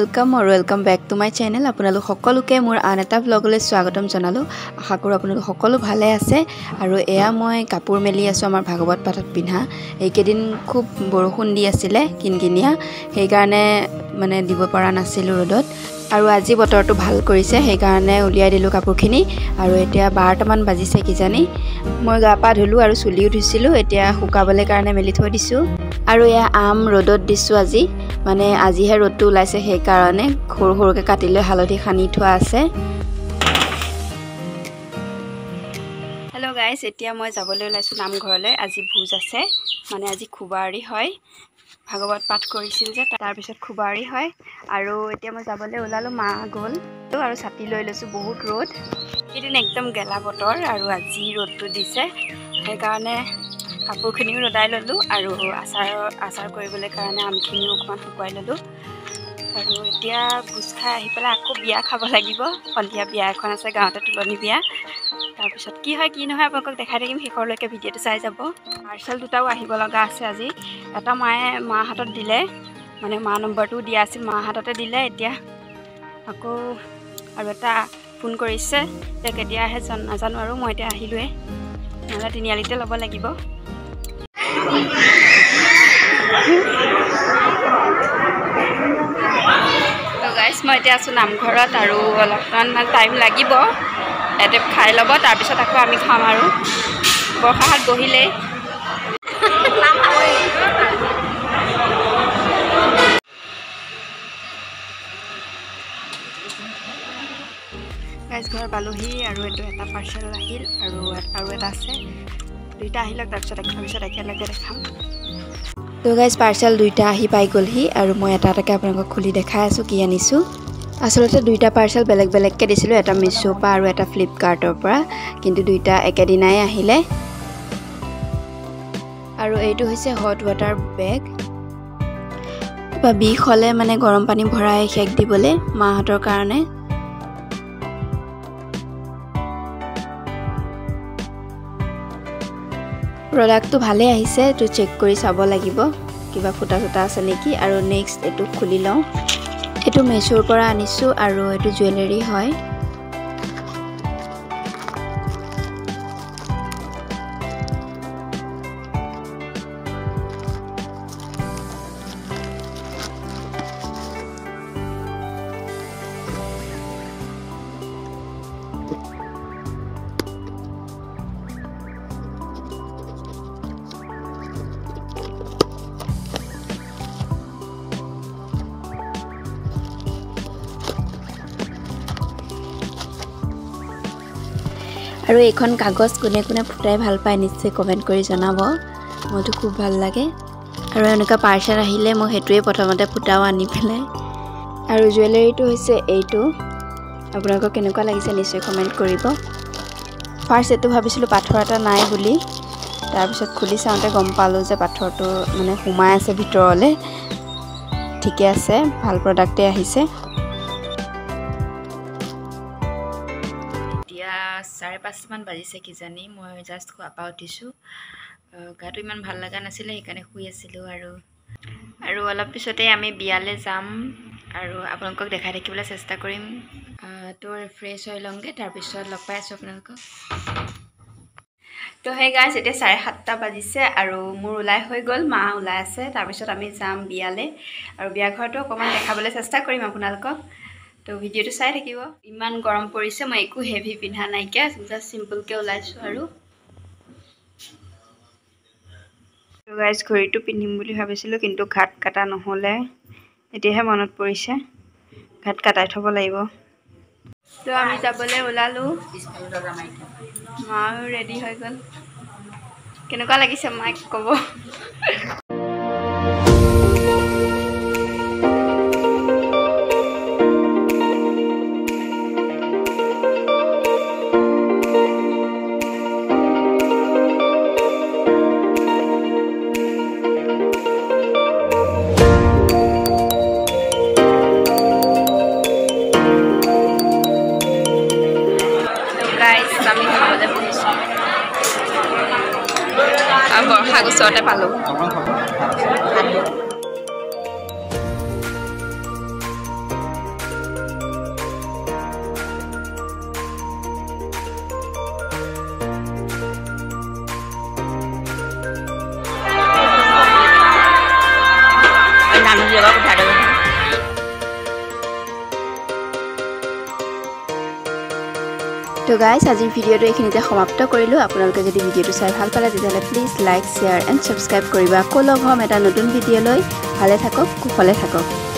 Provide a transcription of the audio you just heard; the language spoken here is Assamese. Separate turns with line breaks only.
welcome back to my channel. আপোনালোক সকলোকে মোৰ আন এটা ব্লগলৈ স্বাগতম জনালো। আশা কৰো আপোনালোক সকলো ভালে আছে আৰু এয়া মই কাপোৰ মেলি আছো আমাৰ ভাগৱত পাঠত পিন্ধা। এইকেদিন খুব বৰষুণ দি আছিল কিনকিনিয়া, সেই কাৰণে মানে দিব পৰা নাছিল ৰদত। আৰু আজি বতৰটো ভাল কৰিছে, সেই কাৰণে উলিয়াই দিলো কাপোৰখিনি। আৰু এতিয়া 12টা মান বাজিছে কিজানি। মই গা পা ধুলো আৰু চুলিও ধুইছিলো, এতিয়া শুকাবলৈ কাৰণে মেলি থৈ দিছো। আৰু এয়া আম ৰদত দিছো আজি, মানে আজিহে ৰদটো ওলাইছে, সেই কাৰণে সৰু সৰুকে কাটিলৈ হালধি খানি থোৱা আছে। হেল্ল' গাইজ, এতিয়া মই যাবলৈ ওলাইছো নামঘৰলৈ। আজি ভোজ আছে, মানে আজি খুবাৰি হয়। ভাগৱত পাঠ কৰিছিল যে, তাৰ পিছত খুবাৰি হয়। আৰু এতিয়া মই যাবলৈ ওলালো, মা গ'ল আৰু ছাতি লৈ লৈছো। বহুত ৰ'দ, এইদিন একদম গেলা বতৰ আৰু আজি ৰ'দটো দিছে, সেইকাৰণে কাপোৰখিনিও ৰদাই ল'লোঁ আৰু আচাৰ কৰিবলৈ কাৰণে আমখিনিও অকণমান শুকুৱাই ল'লোঁ। আৰু এতিয়া ভোজ খাই আহি পেলাই আকৌ বিয়া খাব লাগিব। সন্ধিয়া বিয়া এখন আছে গাঁৱতে, তুলনি বিয়া। তাৰপিছত কি হয় কি নহয় আপোনালোকক দেখাই থাকিম, শেষৰলৈকে ভিডিঅ'টো চাই যাব। পাৰ্চেল দুটাও আহিব লগা আছে আজি। এটা মা হাতত দিলে, মানে মা নম্বৰটোও দিয়া আছিল, মা হাততে দিলে। এতিয়া আকৌ আৰু এটা ফোন কৰিছে, এতিয়া কেতিয়া আহে নাজানো। আৰু মই এতিয়া আহিলোৱে, নহ'লে তিনিআলিতে ল'ব লাগিব। গাইজ, মই এতিয়া আছোঁ নামঘৰত আৰু অলপমান টাইম লাগিব। ইয়াতে খাই ল'ব, তাৰপিছত আকৌ আমি খাম। আৰু বৰষাহাত বহিলেই। গাইজ, ঘৰ পালোহি আৰু এইটো এটা পাৰ্চেল আহিল আৰু এটা আছে। দুইটা আহিলক, তাৰপিছত একেলগে দেখাম। তো গাইজ, পাৰ্চেল দুইটা আহি পাই গ'লহি আৰু মই এটা এটাকৈ আপোনালোকক খুলি দেখাই আছোঁ কি আনিছোঁ। আচলতে দুইটা পাৰ্চেল বেলেগ বেলেগকৈ দিছিলোঁ, এটা মিছ'ৰ পৰা আৰু এটা ফ্লিপকাৰ্টৰ পৰা, কিন্তু দুইটা একেদিনাই আহিলে। আৰু এইটো হৈছে হট ৱাটাৰ বেগ, বা বিষ হ'লে মানে গৰম পানী ভৰাই সেক দিবলৈ মাহঁতৰ কাৰণে। প্ৰডাক্টটো ভালেই আহিছে, এইটো চেক কৰি চাব লাগিব কিবা ফুটা চুটা আছে নেকি। আৰু নেক্সট এইটো খুলি লওঁ। এইটো মিছ'ৰ পৰা আনিছোঁ আৰু এইটো জুৱেলাৰী হয়। আৰু এইখন কাগজ কোনে কোনে ফুটাই ভাল পায় নিশ্চয় কমেণ্ট কৰি জনাব, মইতো খুব ভাল লাগে। আৰু এনেকুৱা পাৰ্চেল আহিলে মই সেইটোৱে প্ৰথমতে ফুটাও আনি পেলাই। আৰু জুৱেলাৰীটো হৈছে এইটো, আপোনালোকক কেনেকুৱা লাগিছে নিশ্চয় কমেণ্ট কৰিব। ফাৰ্ষ্ট এইটো ভাবিছিলোঁ পাথৰ এটা নাই বুলি, তাৰপিছত খুলি চাওঁতে গম পালোঁ যে পাথৰটো মানে সোমাই আছে ভিতৰলৈ। ঠিকে আছে, ভাল প্ৰডাক্টেই আহিছে। 5:30 মান বাজিছে কিজানি, মই জাষ্ট খোৱা পা উঠিছোঁ। গাটো ইমান ভাল লগা নাছিলে, সেইকাৰণে শুই আছিলোঁ। আৰু অলপ পিছতে আমি বিয়ালৈ যাম আৰু আপোনালোকক দেখাই থাকিবলৈ চেষ্টা কৰিম। তো ফ্ৰেছ হৈ লওঁগৈ, তাৰপিছত লগ পাই আছোঁ আপোনালোকক। তো সেই গাইজ, এতিয়া 7:30 বাজিছে আৰু মোৰ ওলাই হৈ গ'ল, মা ওলাই আছে। তাৰপিছত আমি যাম বিয়ালৈ, আৰু বিয়া ঘৰটো অকণমান দেখাবলৈ চেষ্টা কৰিম আপোনালোকক। তো ভিডিঅ'টো চাই থাকিব। ইমান গৰম পৰিছে, মই একো হেভি পিন্ধা নাইকিয়া, জাষ্ট চিম্পলকৈ ওলাইছোঁ। আৰু গাইজ, ঘড়ীটো পিন্ধিম বুলি ভাবিছিলোঁ, কিন্তু ঘাট কাটা নহ'লে। এতিয়াহে মনত পৰিছে, ঘাট কাটাই থ'ব লাগিব। তো আমি যাবলৈ ওলালোঁ, মাও ৰেডি হৈ গ'ল। কেনেকুৱা লাগিছে মাক ক'ব। আমি খাবলৈ বহিছোঁ। বৰষা ওচৰতে পালোঁ। তো গাইজ আজিৰ ভিডিঅ'টো এইখিনিতে সমাপ্ত কৰিলোঁ। আপোনালোকে যদি ভিডিঅ'টো চাই ভাল পালে তেতিয়াহ'লে please like share and subscribe কৰিবা। আকৌ লগ হ'ম এটা নতুন ভিডিঅ' লৈ। ভালে থাকক, কুশলে থাকক।